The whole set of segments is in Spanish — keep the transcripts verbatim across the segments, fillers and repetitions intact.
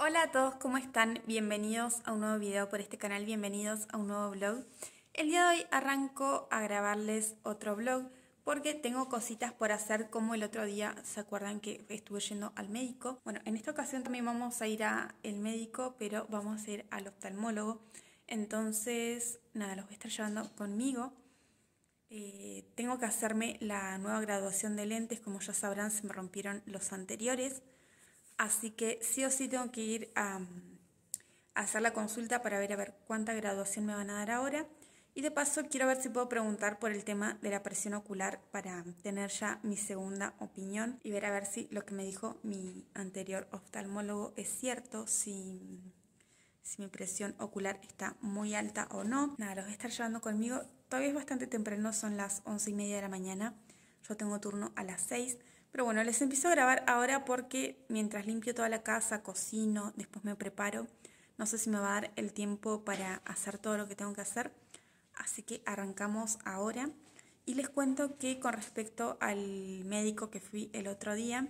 Hola a todos, ¿cómo están? Bienvenidos a un nuevo video por este canal, bienvenidos a un nuevo vlog. El día de hoy arranco a grabarles otro vlog porque tengo cositas por hacer, como el otro día, ¿se acuerdan que estuve yendo al médico? Bueno, en esta ocasión también vamos a ir al médico, pero vamos a ir al oftalmólogo. Entonces, nada, los voy a estar llevando conmigo. Eh, tengo que hacerme la nueva graduación de lentes, como ya sabrán, se me rompieron los anteriores. Así que sí o sí tengo que ir a, a hacer la consulta para ver a ver cuánta graduación me van a dar ahora. Y de paso quiero ver si puedo preguntar por el tema de la presión ocular para tener ya mi segunda opinión y ver a ver si lo que me dijo mi anterior oftalmólogo es cierto, si, si mi presión ocular está muy alta o no. Nada, los voy a estar llevando conmigo. Todavía es bastante temprano, son las once y media de la mañana. Yo tengo turno a las seis. Pero bueno, les empiezo a grabar ahora porque mientras limpio toda la casa, cocino, después me preparo. No sé si me va a dar el tiempo para hacer todo lo que tengo que hacer. Así que arrancamos ahora. Y les cuento que con respecto al médico que fui el otro día,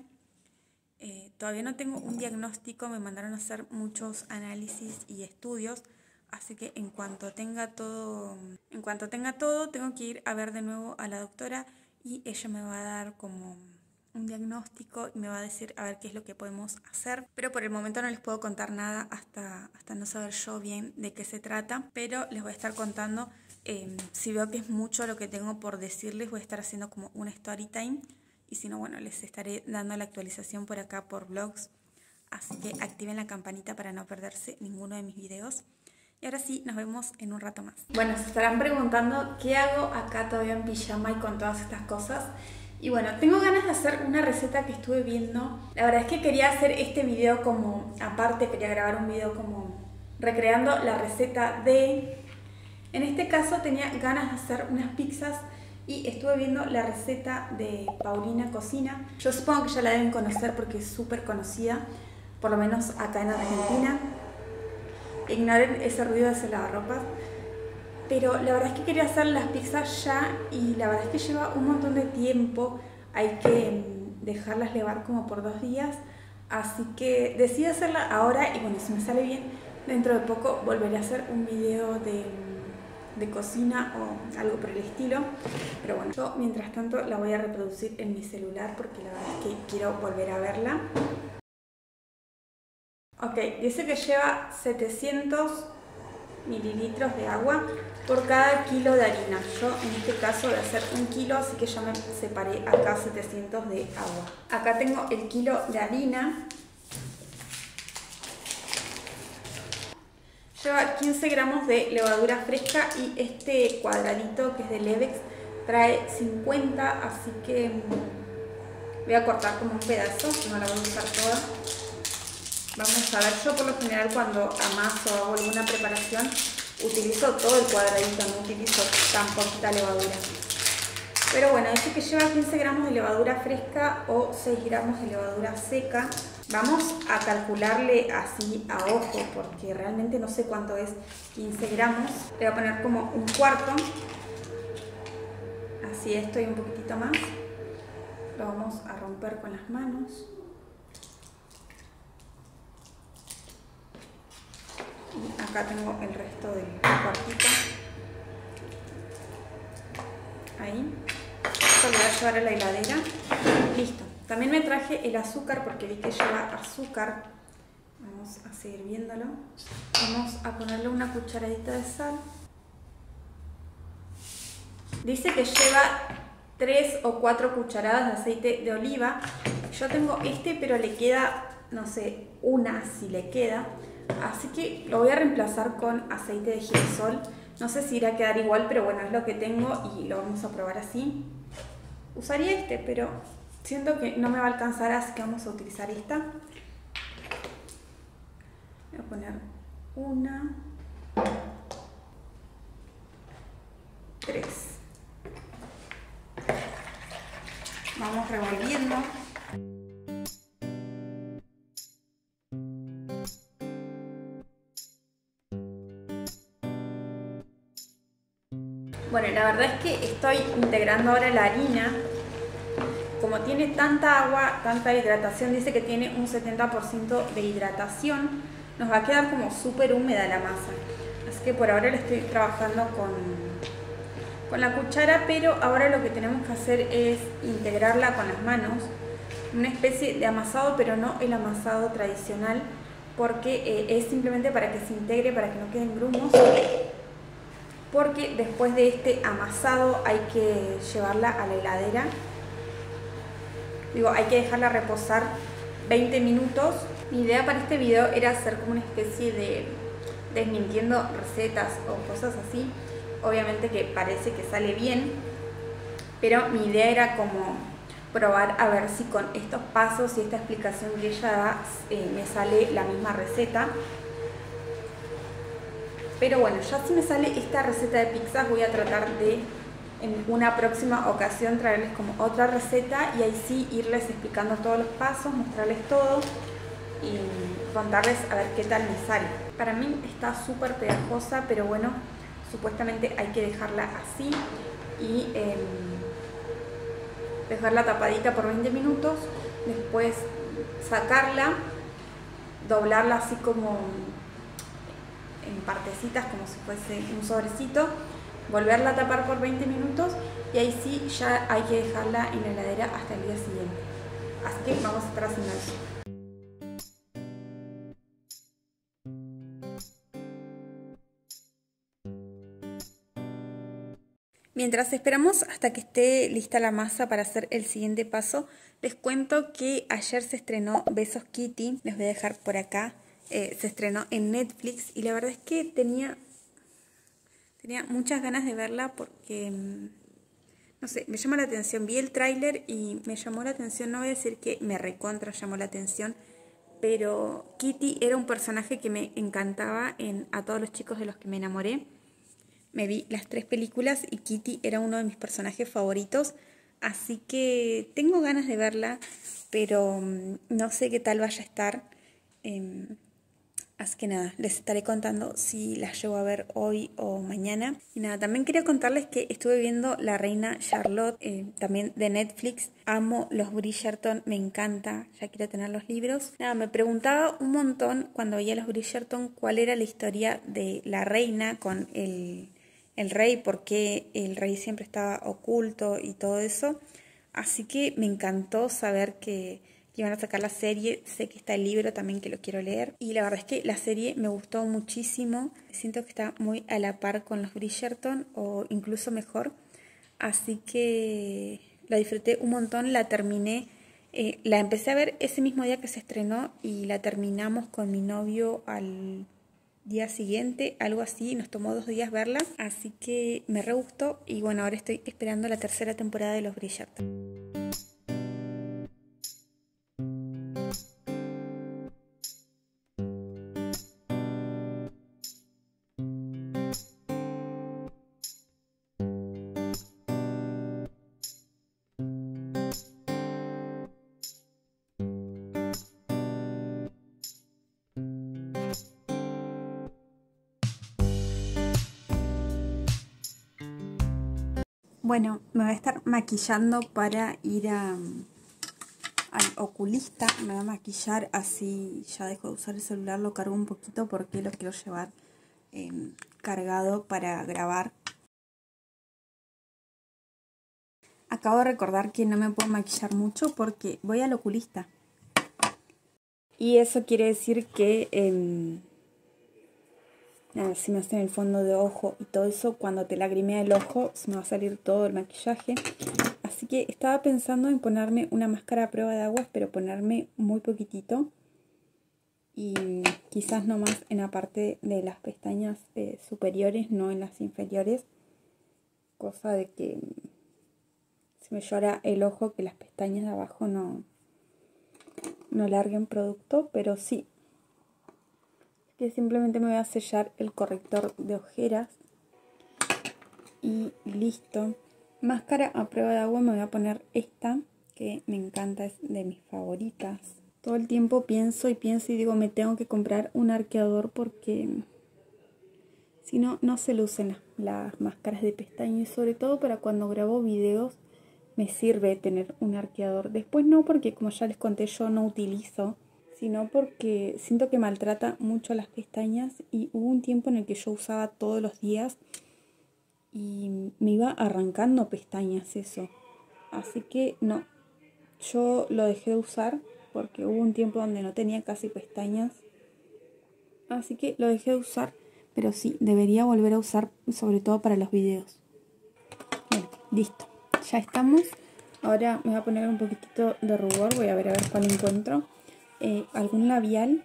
eh, todavía no tengo un diagnóstico. Me mandaron a hacer muchos análisis y estudios. Así que en cuanto tenga todo, en cuanto tenga todo, tengo que ir a ver de nuevo a la doctora y ella me va a dar como un diagnóstico y me va a decir a ver qué es lo que podemos hacer, pero por el momento no les puedo contar nada hasta, hasta no saber yo bien de qué se trata, pero les voy a estar contando. Eh, si veo que es mucho lo que tengo por decirles, voy a estar haciendo como un story time, y si no, bueno, les estaré dando la actualización por acá por vlogs, así que activen la campanita para no perderse ninguno de mis videos. Y ahora sí, nos vemos en un rato más. Bueno, se estarán preguntando qué hago acá todavía en pijama y con todas estas cosas. Y bueno, tengo ganas de hacer una receta que estuve viendo. La verdad es que quería hacer este video como aparte, quería grabar un video como recreando la receta de... En este caso tenía ganas de hacer unas pizzas y estuve viendo la receta de Paulina Cocina. Yo supongo que ya la deben conocer porque es súper conocida, por lo menos acá en Argentina. Ignoren ese ruido de ese lavarropas. Pero la verdad es que quería hacer las pizzas ya y la verdad es que lleva un montón de tiempo. Hay que dejarlas levar como por dos días. Así que decidí hacerla ahora y bueno, si me sale bien, dentro de poco volveré a hacer un video de, de cocina o algo por el estilo. Pero bueno, yo mientras tanto la voy a reproducir en mi celular porque la verdad es que quiero volver a verla. Ok, dice que lleva setecientos mililitros de agua por cada kilo de harina. Yo en este caso voy a hacer un kilo, así que ya me separé acá setecientos de agua. Acá tengo el kilo de harina. Lleva quince gramos de levadura fresca y este cuadradito que es de Levex trae cincuenta, así que voy a cortar como un pedazo, no la voy a usar toda. Vamos a ver, yo por lo general cuando amaso o hago alguna preparación utilizo todo el cuadradito, no utilizo tan poquita levadura. Pero bueno, dice que lleva quince gramos de levadura fresca o seis gramos de levadura seca. Vamos a calcularle así a ojo porque realmente no sé cuánto es quince gramos. Le voy a poner como un cuarto. Así esto y un poquitito más. Lo vamos a romper con las manos. Y acá tengo el resto del cuartito. Ahí. Esto lo voy a llevar a la heladera. Listo. También me traje el azúcar porque vi que lleva azúcar. Vamos a seguir viéndolo. Vamos a ponerle una cucharadita de sal. Dice que lleva tres o cuatro cucharadas de aceite de oliva. Yo tengo este, pero le queda, no sé, una si le queda. Así que lo voy a reemplazar con aceite de girasol. No sé si irá a quedar igual, pero bueno, es lo que tengo y lo vamos a probar así. Usaría este, pero siento que no me va a alcanzar, así que vamos a utilizar esta. Voy a poner una, tres. Vamos revolviendo. Bueno, la verdad es que estoy integrando ahora la harina como tiene tanta agua, tanta hidratación, dice que tiene un setenta por ciento de hidratación, nos va a quedar como súper húmeda la masa. Así que por ahora le estoy trabajando con, con la cuchara, pero ahora lo que tenemos que hacer es integrarla con las manos. Una especie de amasado, pero no el amasado tradicional, porque eh, es simplemente para que se integre, para que no queden grumos. Porque después de este amasado hay que llevarla a la heladera. Digo, hay que dejarla reposar veinte minutos. Mi idea para este video era hacer como una especie de desmintiendo recetas o cosas así. Obviamente que parece que sale bien, pero mi idea era como probar a ver si con estos pasos y esta explicación que ella da eh, me sale la misma receta. Pero bueno, ya si me sale esta receta de pizzas, voy a tratar de en una próxima ocasión traerles como otra receta y ahí sí irles explicando todos los pasos, mostrarles todo y contarles a ver qué tal me sale. Para mí está súper pegajosa, pero bueno, supuestamente hay que dejarla así y eh, dejarla tapadita por veinte minutos, después sacarla, doblarla así como en partecitas como si fuese un sobrecito, volverla a tapar por veinte minutos y ahí sí ya hay que dejarla en la heladera hasta el día siguiente. Así que vamos a estar haciendo eso. Mientras esperamos hasta que esté lista la masa para hacer el siguiente paso, les cuento que ayer se estrenó Besos Kitty, les voy a dejar por acá, eh, se estrenó en Netflix y la verdad es que tenía, tenía muchas ganas de verla porque, no sé, me llamó la atención, vi el tráiler y me llamó la atención, no voy a decir que me recontra llamó la atención, pero Kitty era un personaje que me encantaba en A todos los chicos de los que me enamoré. Me vi las tres películas y Kitty era uno de mis personajes favoritos, así que tengo ganas de verla, pero um, no sé qué tal vaya a estar. Eh, así que nada, les estaré contando si las llevo a ver hoy o mañana. Y nada, también quería contarles que estuve viendo La Reina Charlotte, eh, también de Netflix. Amo los Bridgerton, me encanta, ya quiero tener los libros. Nada, me preguntaba un montón cuando veía los Bridgerton cuál era la historia de la reina con el... el rey, porque el rey siempre estaba oculto y todo eso. Así que me encantó saber que, que iban a sacar la serie. Sé que está el libro también que lo quiero leer. Y la verdad es que la serie me gustó muchísimo. Siento que está muy a la par con los Bridgerton o incluso mejor. Así que la disfruté un montón, la terminé. Eh, la empecé a ver ese mismo día que se estrenó y la terminamos con mi novio al día siguiente, algo así, nos tomó dos días verla, así que me re gustó y bueno, ahora estoy esperando la tercera temporada de los Bridgerton. Bueno, me voy a estar maquillando para ir a, al oculista. Me voy a maquillar, así ya dejo de usar el celular, lo cargo un poquito porque lo quiero llevar eh, cargado para grabar. Acabo de recordar que no me puedo maquillar mucho porque voy al oculista. Y eso quiere decir que... Eh, Nada, si me hacen el fondo de ojo y todo eso, cuando te lagrimea el ojo se me va a salir todo el maquillaje. Así que estaba pensando en ponerme una máscara a prueba de agua, pero ponerme muy poquitito. Y quizás nomás en la parte de las pestañas eh, superiores, no en las inferiores. Cosa de que se me llora el ojo, que las pestañas de abajo no, no larguen producto, pero sí. Que simplemente me voy a sellar el corrector de ojeras y listo. Máscara a prueba de agua me voy a poner esta, que me encanta, es de mis favoritas. Todo el tiempo pienso y pienso y digo, me tengo que comprar un arqueador porque si no, no se lucen las, las máscaras de pestañas. Y sobre todo para cuando grabo videos me sirve tener un arqueador. Después no, porque como ya les conté yo no utilizo, sino porque siento que maltrata mucho las pestañas y hubo un tiempo en el que yo usaba todos los días y me iba arrancando pestañas eso. Así que no, yo lo dejé de usar porque hubo un tiempo donde no tenía casi pestañas. Así que lo dejé de usar, pero sí, debería volver a usar, sobre todo para los videos. Bueno, listo, ya estamos. Ahora me voy a poner un poquitito de rubor, voy a ver a ver cuál encuentro. Eh, algún labial.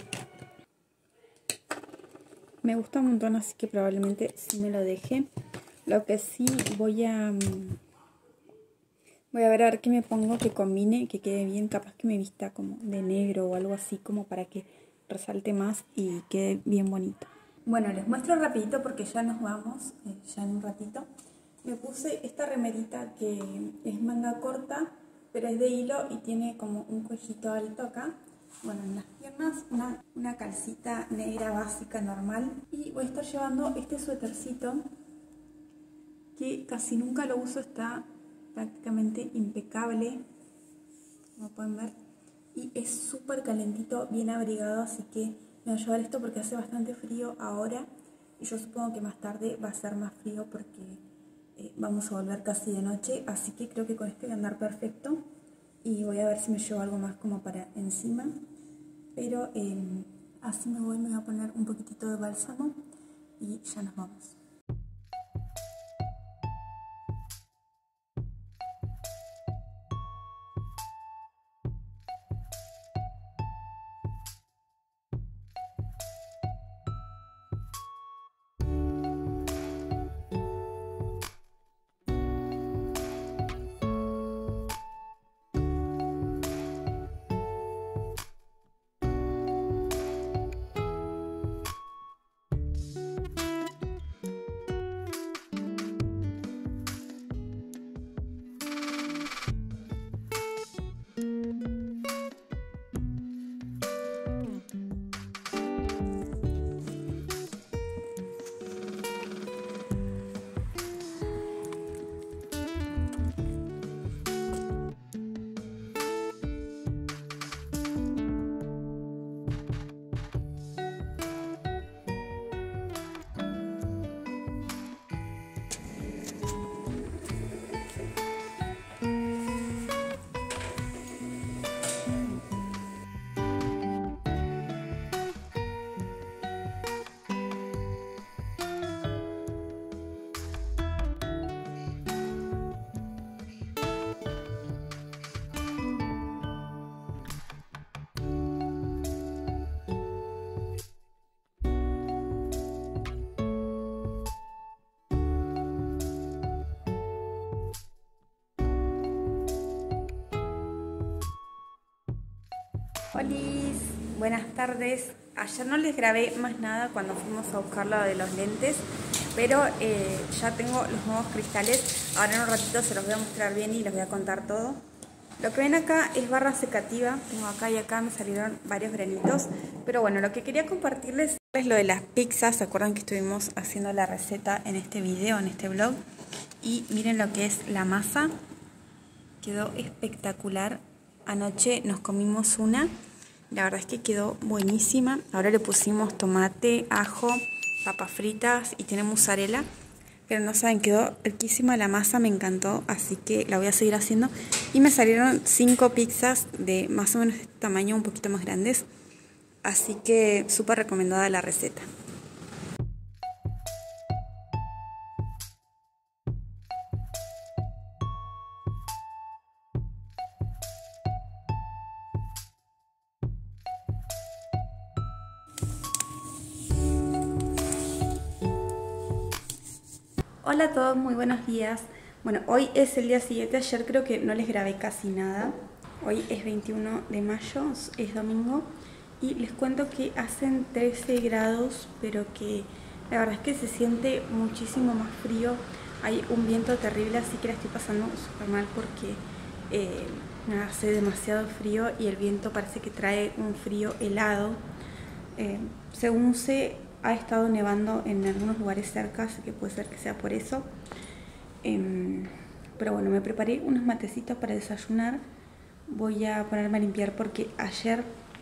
Me gusta un montón, así que probablemente sí me lo deje. Lo que sí voy a... Voy a ver a ver qué me pongo que combine, que quede bien. Capaz que me vista como de negro o algo así, como para que resalte más y quede bien bonito. Bueno, les muestro rapidito porque ya nos vamos, eh, ya en un ratito. Me puse esta remerita que es manga corta, pero es de hilo y tiene como un cuellito alto acá. Bueno, en las piernas una, una calcita negra básica normal. Y voy a estar llevando este suétercito que casi nunca lo uso, está prácticamente impecable, como pueden ver. Y es súper calentito, bien abrigado, así que me voy a llevar esto porque hace bastante frío ahora. Y yo supongo que más tarde va a ser más frío porque eh, vamos a volver casi de noche. Así que creo que con este voy a andar perfecto. Y voy a ver si me llevo algo más como para encima. Pero eh, así me voy, me voy a poner un poquitito de bálsamo y ya nos vamos. Hola, buenas tardes. Ayer no les grabé más nada cuando fuimos a buscar lo de los lentes, pero eh, ya tengo los nuevos cristales. Ahora en un ratito se los voy a mostrar bien y les voy a contar todo. Lo que ven acá es barra secativa. Tengo acá y acá, me salieron varios granitos. Pero bueno, lo que quería compartirles es lo de las pizzas. ¿Se acuerdan que estuvimos haciendo la receta en este video, en este vlog? Y miren lo que es la masa. Quedó espectacular. Anoche nos comimos una. La verdad es que quedó buenísima. Ahora le pusimos tomate, ajo, papas fritas y tiene mozzarella. Pero no saben, quedó riquísima la masa, me encantó. Así que la voy a seguir haciendo. Y me salieron cinco pizzas de más o menos de este tamaño, un poquito más grandes. Así que súper recomendada la receta. Hola a todos, muy buenos días. Bueno, hoy es el día siguiente. Ayer creo que no les grabé casi nada. Hoy es veintiuno de mayo, es domingo. Y les cuento que hacen trece grados, pero que la verdad es que se siente muchísimo más frío. Hay un viento terrible, así que la estoy pasando súper mal porque eh, hace demasiado frío y el viento parece que trae un frío helado. Eh, según sé, ha estado nevando en algunos lugares cerca, así que puede ser que sea por eso. Eh, Pero bueno, me preparé unos matecitos para desayunar. Voy a ponerme a limpiar porque ayer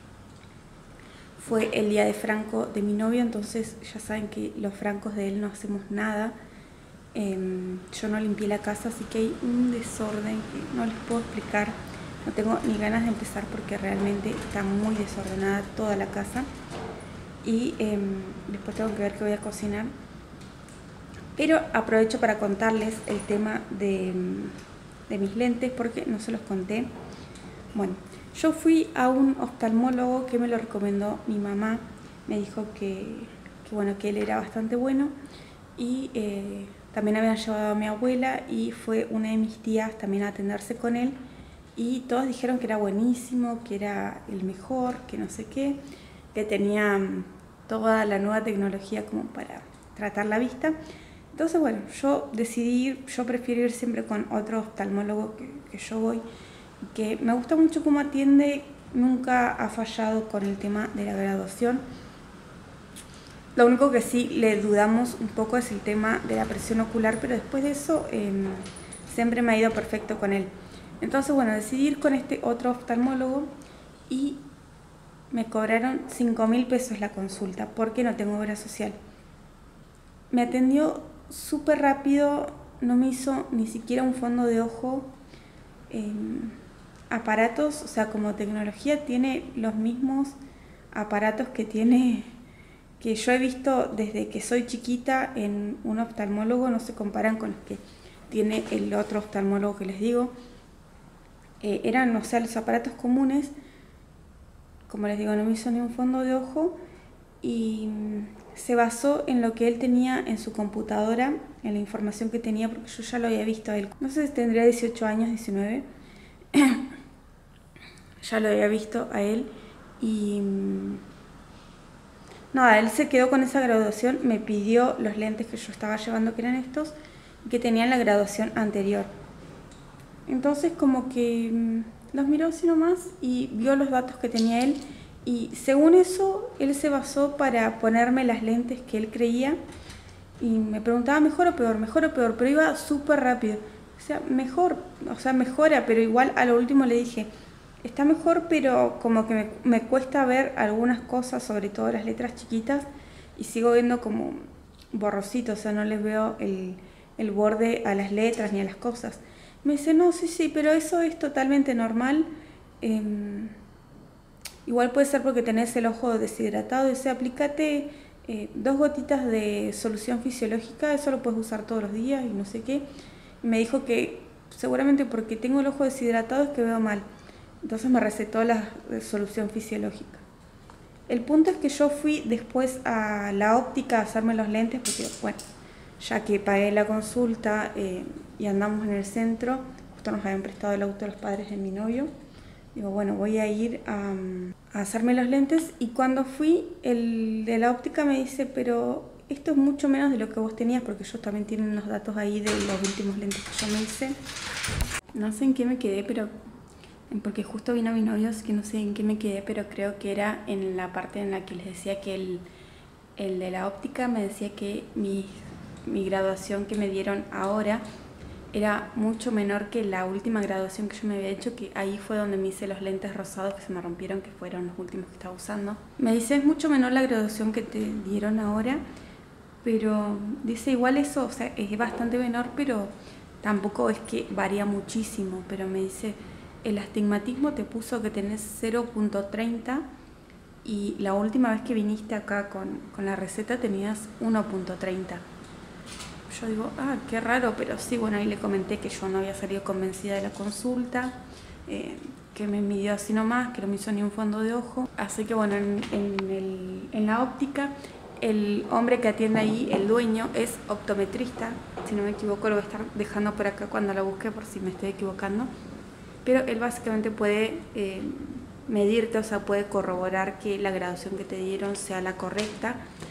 fue el día de Franco de mi novio, entonces ya saben que los francos de él no hacemos nada. Eh, yo no limpié la casa, así que hay un desorden que no les puedo explicar. No tengo ni ganas de empezar porque realmente está muy desordenada toda la casa. Y eh, después tengo que ver qué voy a cocinar. Pero aprovecho para contarles el tema de, de mis lentes porque no se los conté. Bueno, yo fui a un oftalmólogo que me lo recomendó mi mamá. Me dijo que, que, bueno, que él era bastante bueno. Y eh, también habían llevado a mi abuela y fue una de mis tías también a atenderse con él. Y todos dijeron que era buenísimo, que era el mejor, que no sé qué. Que tenía toda la nueva tecnología como para tratar la vista. Entonces, bueno, yo decidí ir, yo prefiero ir siempre con otro oftalmólogo que, que yo voy, que me gusta mucho cómo atiende, nunca ha fallado con el tema de la graduación. Lo único que sí le dudamos un poco es el tema de la presión ocular, pero después de eso eh, siempre me ha ido perfecto con él. Entonces, bueno, decidí ir con este otro oftalmólogo y me cobraron cinco mil pesos la consulta porque no tengo obra social. Me atendió súper rápido, no me hizo ni siquiera un fondo de ojo. Eh, aparatos, o sea, como tecnología tiene los mismos aparatos que tiene, que yo he visto desde que soy chiquita en un oftalmólogo, no se comparan con los que tiene el otro oftalmólogo que les digo. Eh, eran, o sea, los aparatos comunes, como les digo, no me hizo ni un fondo de ojo y se basó en lo que él tenía en su computadora, en la información que tenía, porque yo ya lo había visto a él. No sé si tendría dieciocho años, diecinueve. Ya lo había visto a él y nada, él se quedó con esa graduación, me pidió los lentes que yo estaba llevando, que eran estos, que tenían la graduación anterior. Entonces como que los miró así nomás y vio los datos que tenía él. Y según eso, él se basó para ponerme las lentes que él creía y me preguntaba mejor o peor, mejor o peor, pero iba súper rápido. O sea, mejor, o sea, mejora, pero igual a lo último le dije, está mejor, pero como que me, me cuesta ver algunas cosas, sobre todo las letras chiquitas, y sigo viendo como borrosito, o sea, no les veo el, el borde a las letras ni a las cosas. Me dice, no, sí, sí, pero eso es totalmente normal. Eh, Igual puede ser porque tenés el ojo deshidratado. Dice, aplícate eh, dos gotitas de solución fisiológica, eso lo puedes usar todos los días y no sé qué. Y me dijo que seguramente porque tengo el ojo deshidratado es que veo mal. Entonces me recetó la solución fisiológica. El punto es que yo fui después a la óptica a hacerme los lentes, porque bueno, ya que pagué la consulta eh, y andamos en el centro, justo nos habían prestado el auto los padres de mi novio. Digo, bueno, voy a ir a, a hacerme los lentes y cuando fui, el de la óptica me dice, pero esto es mucho menos de lo que vos tenías, porque ellos también tienen los datos ahí de los últimos lentes que yo me hice. No sé en qué me quedé, pero porque justo vino mi novio, así que no sé en qué me quedé, pero creo que era en la parte en la que les decía que el, el de la óptica me decía que mi, mi graduación que me dieron ahora era mucho menor que la última graduación que yo me había hecho, que ahí fue donde me hice los lentes rosados que se me rompieron, que fueron los últimos que estaba usando. Me dice, es mucho menor la graduación que te dieron ahora, pero dice igual eso, o sea, es bastante menor, pero tampoco es que varía muchísimo. Pero me dice, el astigmatismo te puso que tenés cero punto treinta y la última vez que viniste acá con, con la receta tenías uno punto treinta. Yo digo, ah, qué raro, pero sí, bueno, ahí le comenté que yo no había salido convencida de la consulta, eh, que me midió así nomás, que no me hizo ni un fondo de ojo. Así que bueno, en, en, el, en la óptica, el hombre que atiende ahí, el dueño, es optometrista. Si no me equivoco, lo voy a estar dejando por acá cuando la busque, por si me estoy equivocando. Pero él básicamente puede eh, medirte, o sea, puede corroborar que la graduación que te dieron sea la correcta.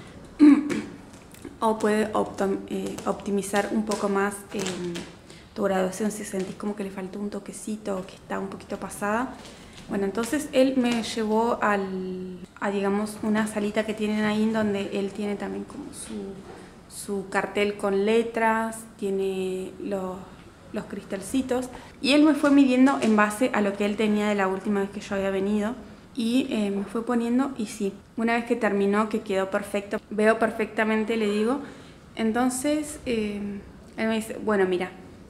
O puede optom, eh, optimizar un poco más eh, tu graduación si sentís como que le faltó un toquecito o que está un poquito pasada. Bueno, entonces él me llevó al, a, digamos, una salita que tienen ahí, en donde él tiene también como su, su cartel con letras, tiene los, los cristalcitos. Y él me fue midiendo en base a lo que él tenía de la última vez que yo había venido. Y eh, me fue poniendo y sí, una vez que terminó, que quedó perfecto, veo perfectamente, le digo. Entonces eh, él me dice, bueno, mira,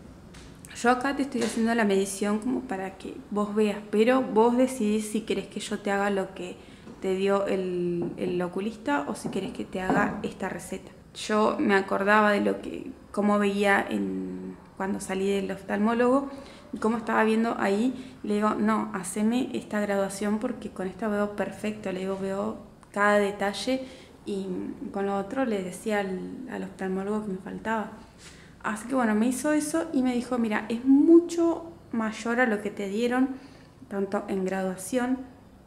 yo acá te estoy haciendo la medición como para que vos veas, pero vos decidís si querés que yo te haga lo que te dio el, el oculista o si querés que te haga esta receta. Yo me acordaba de lo que, cómo veía en, cuando salí del oftalmólogo, y cómo estaba viendo ahí. Le digo, no, haceme esta graduación porque con esta veo perfecto. Le digo, veo cada detalle, y con lo otro le decía al, al oftalmólogo que me faltaba. Así que bueno, me hizo eso y me dijo, mira, es mucho mayor a lo que te dieron, tanto en graduación.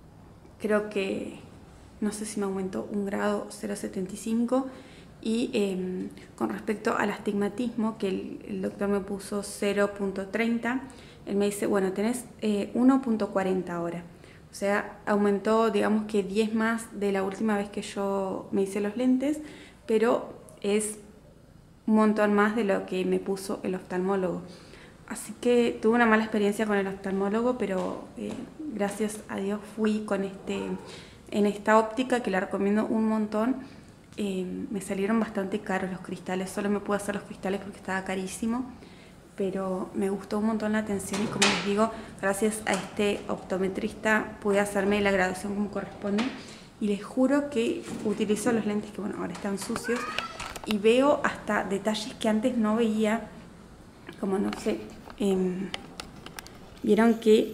Creo que, no sé si me aumentó un grado, cero coma setenta y cinco. Y eh, con respecto al astigmatismo, que el, el doctor me puso cero punto treinta, él me dice, bueno, tenés eh, uno punto cuarenta ahora. O sea, aumentó, digamos que diez más de la última vez que yo me hice los lentes, pero es un montón más de lo que me puso el oftalmólogo. Así que tuve una mala experiencia con el oftalmólogo, pero eh, gracias a Dios fui con este, en esta óptica que la recomiendo un montón. Eh, me salieron bastante caros los cristales, solo me pude hacer los cristales porque estaba carísimo, pero me gustó un montón la atención y, como les digo, gracias a este optometrista pude hacerme la graduación como corresponde. Y les juro que utilizo los lentes que, bueno, ahora están sucios, y veo hasta detalles que antes no veía, como no sé, eh, vieron que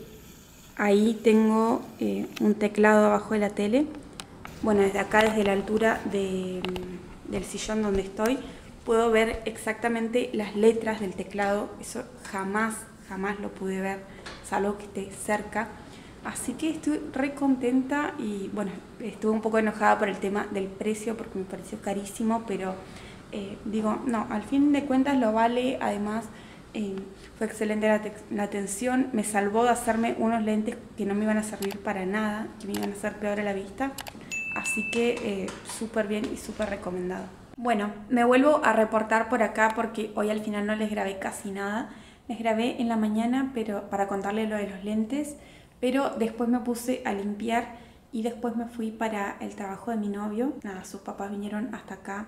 ahí tengo eh, un teclado abajo de la tele. Bueno, desde acá, desde la altura de, del sillón donde estoy, puedo ver exactamente las letras del teclado. Eso jamás, jamás lo pude ver, salvo que esté cerca. Así que estoy re contenta y bueno, estuve un poco enojada por el tema del precio porque me pareció carísimo, pero eh, digo, no, al fin de cuentas lo vale. Además, eh, fue excelente la, la atención, me salvó de hacerme unos lentes que no me iban a servir para nada, que me iban a hacer peor a la vista. Así que eh, súper bien y súper recomendado. Bueno, me vuelvo a reportar por acá porque hoy al final no les grabé casi nada. Les grabé en la mañana, pero para contarles lo de los lentes, pero después me puse a limpiar y después me fui para el trabajo de mi novio. Nada, sus papás vinieron hasta acá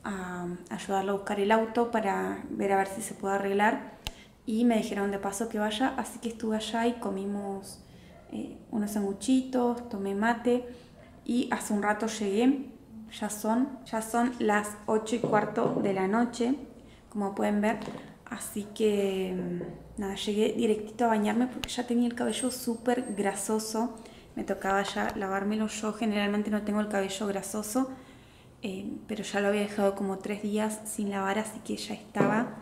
a ayudarlo a buscar el auto para ver a ver si se puede arreglar, y me dijeron de paso que vaya, así que estuve allá y comimos eh, unos sanguchitos, tomé mate. Y hace un rato llegué, ya son, ya son las ocho y cuarto de la noche, como pueden ver. Así que nada, llegué directito a bañarme porque ya tenía el cabello súper grasoso. Me tocaba ya lavármelo. Yo generalmente no tengo el cabello grasoso, eh, pero ya lo había dejado como tres días sin lavar, así que ya estaba.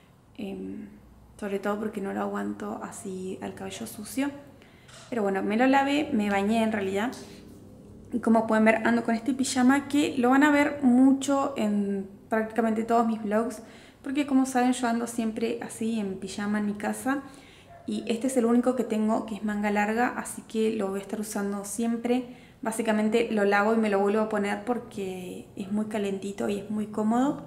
Eh, sobre todo porque no lo aguanto así al cabello sucio. Pero bueno, me lo lavé, me bañé en realidad. Y como pueden ver, ando con este pijama que lo van a ver mucho en prácticamente todos mis vlogs, porque como saben yo ando siempre así en pijama en mi casa, y este es el único que tengo que es manga larga, así que lo voy a estar usando siempre. Básicamente lo lavo y me lo vuelvo a poner porque es muy calentito y es muy cómodo.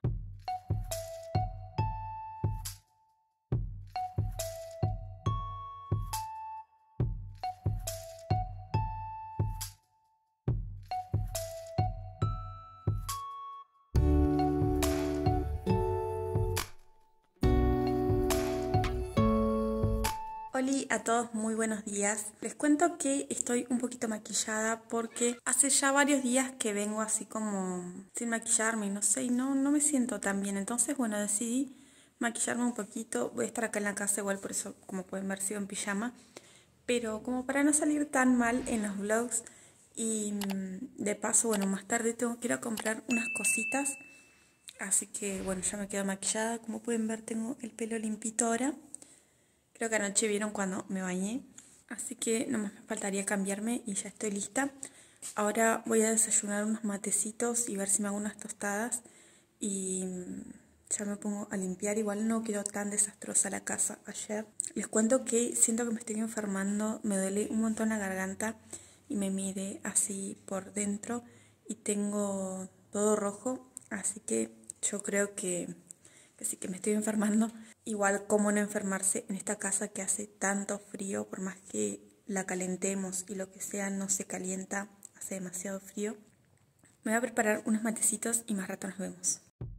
Hola a todos, muy buenos días. Les cuento que estoy un poquito maquillada porque hace ya varios días que vengo así como sin maquillarme y no sé, y no, no me siento tan bien. Entonces, bueno, decidí maquillarme un poquito. Voy a estar acá en la casa igual, por eso, como pueden ver, sigo en pijama. Pero como para no salir tan mal en los vlogs, y de paso, bueno, más tarde tengo que ir a comprar unas cositas. Así que, bueno, ya me quedo maquillada. Como pueden ver, tengo el pelo limpito ahora. Creo que anoche vieron cuando me bañé, así que nomás me faltaría cambiarme y ya estoy lista. Ahora voy a desayunar unos matecitos y ver si me hago unas tostadas y ya me pongo a limpiar. Igual no quedó tan desastrosa la casa ayer. Les cuento que siento que me estoy enfermando, me duele un montón la garganta y me mide así por dentro y tengo todo rojo, así que yo creo que así que me estoy enfermando. Igual, cómo no enfermarse en esta casa que hace tanto frío, por más que la calentemos y lo que sea, no se calienta, hace demasiado frío. Me voy a preparar unos matecitos y más rato nos vemos.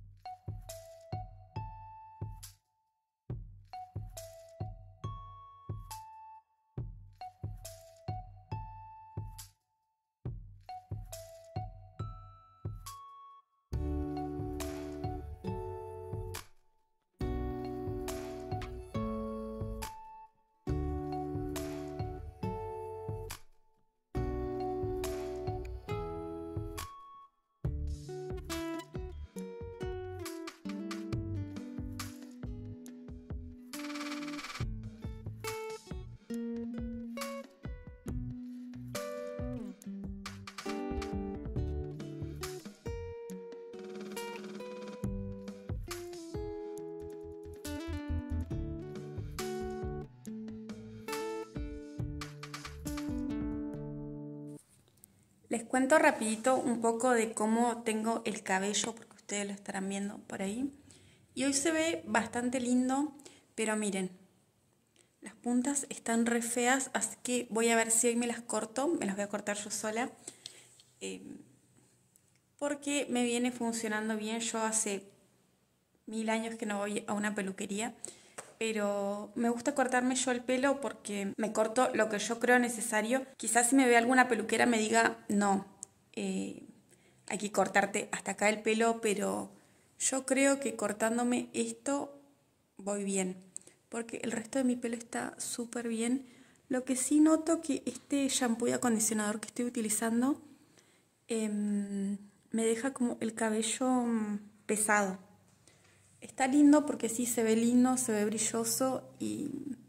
Les cuento rapidito un poco de cómo tengo el cabello, porque ustedes lo estarán viendo por ahí. Y hoy se ve bastante lindo, pero miren, las puntas están re feas, así que voy a ver si hoy me las corto. Me las voy a cortar yo sola, eh, porque me viene funcionando bien. Yo hace mil años que no voy a una peluquería, pero me gusta cortarme yo el pelo porque me corto lo que yo creo necesario. Quizás si me ve alguna peluquera me diga, no, eh, hay que cortarte hasta acá el pelo, pero yo creo que cortándome esto voy bien, porque el resto de mi pelo está súper bien. Lo que sí noto que este shampoo y acondicionador que estoy utilizando eh, me deja como el cabello pesado. Está lindo porque sí se ve lindo, se ve brilloso y,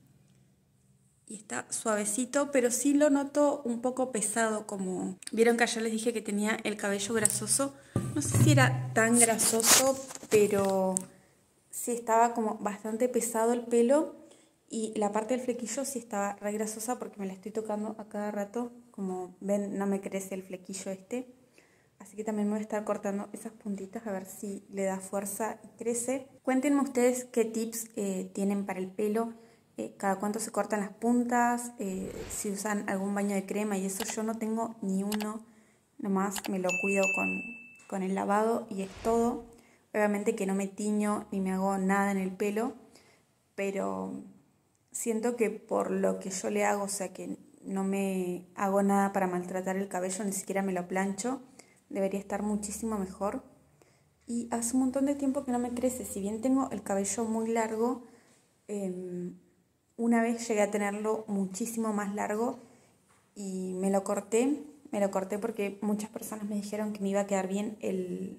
y está suavecito, pero sí lo noto un poco pesado, como vieron que ayer les dije que tenía el cabello grasoso. No sé si era tan grasoso, pero sí estaba como bastante pesado el pelo y la parte del flequillo sí estaba re grasosa porque me la estoy tocando a cada rato. Como ven, no me crece el flequillo este. Así que también me voy a estar cortando esas puntitas a ver si le da fuerza y crece. Cuéntenme ustedes qué tips eh, tienen para el pelo, eh, cada cuánto se cortan las puntas, eh, si usan algún baño de crema y eso. Yo no tengo ni uno, nomás me lo cuido con, con el lavado y es todo. Obviamente que no me tiño ni me hago nada en el pelo, pero siento que por lo que yo le hago, o sea que no me hago nada para maltratar el cabello, ni siquiera me lo plancho, debería estar muchísimo mejor. Y hace un montón de tiempo que no me crece. Si bien tengo el cabello muy largo, eh, una vez llegué a tenerlo muchísimo más largo y me lo corté. Me lo corté porque muchas personas me dijeron que me iba a quedar bien el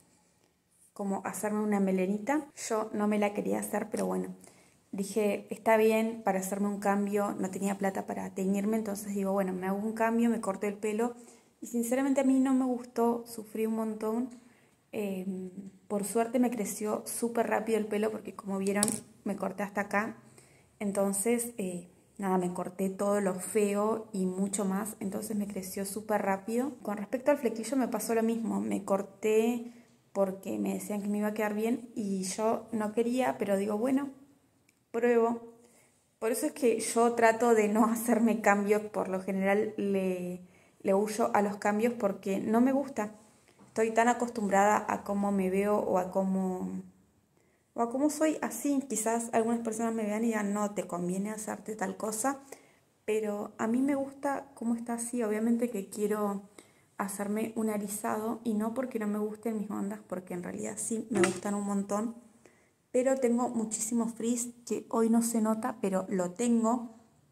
como hacerme una melenita. Yo no me la quería hacer, pero bueno, dije, está bien para hacerme un cambio. No tenía plata para teñirme, entonces digo, bueno, me hago un cambio, me corto el pelo. Y sinceramente a mí no me gustó, sufrí un montón. Eh, por suerte me creció súper rápido el pelo porque como vieron me corté hasta acá. Entonces, eh, nada, me corté todo lo feo y mucho más. Entonces me creció súper rápido. Con respecto al flequillo me pasó lo mismo. Me corté porque me decían que me iba a quedar bien y yo no quería, pero digo, bueno, pruebo. Por eso es que yo trato de no hacerme cambios. Por lo general le... Le huyo a los cambios porque no me gusta. Estoy tan acostumbrada a cómo me veo o a cómo, o a cómo soy así. Quizás algunas personas me vean y digan, no, te conviene hacerte tal cosa. Pero a mí me gusta cómo está así. Obviamente que quiero hacerme un alisado y no porque no me gusten mis ondas, porque en realidad sí me gustan un montón. Pero tengo muchísimo frizz que hoy no se nota, pero lo tengo.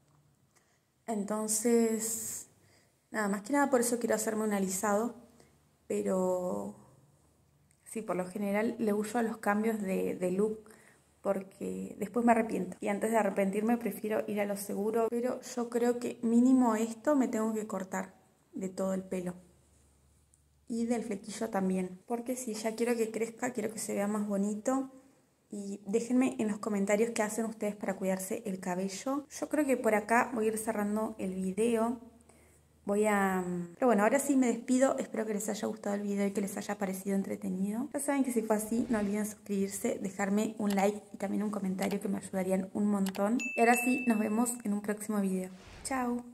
Entonces... Nada, más que nada por eso quiero hacerme un alisado, pero sí, por lo general le huyo a los cambios de, de look porque después me arrepiento. Y antes de arrepentirme prefiero ir a lo seguro, pero yo creo que mínimo esto me tengo que cortar de todo el pelo. Y del flequillo también, porque si ya quiero que crezca, quiero que se vea más bonito. Y déjenme en los comentarios qué hacen ustedes para cuidarse el cabello. Yo creo que por acá voy a ir cerrando el video. Voy a... Pero bueno, ahora sí me despido. Espero que les haya gustado el video y que les haya parecido entretenido. Ya saben que si fue así, no olviden suscribirse, dejarme un like y también un comentario que me ayudarían un montón. Y ahora sí, nos vemos en un próximo video. Chao.